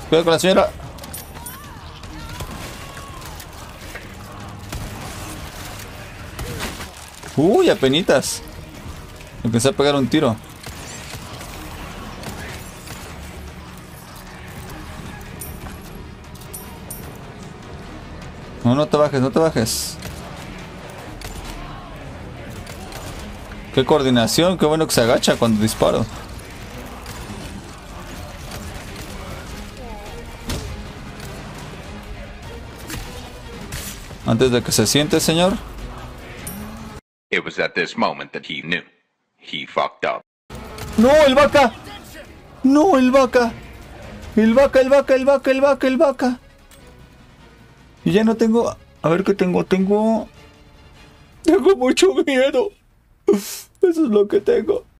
Cuidado con la señora. Uy, apenitas. Empecé a pegar un tiro. No, no te bajes, no te bajes. Qué coordinación, qué bueno que se agacha cuando disparo. Antes de que se siente, señor. It was at this moment that he knew. He fucked up. ¡No, el vaca! ¡No, el vaca! ¡El vaca, el vaca, el vaca, el vaca, el vaca! Y ya no tengo... A ver qué tengo. Tengo mucho miedo. Eso es lo que tengo.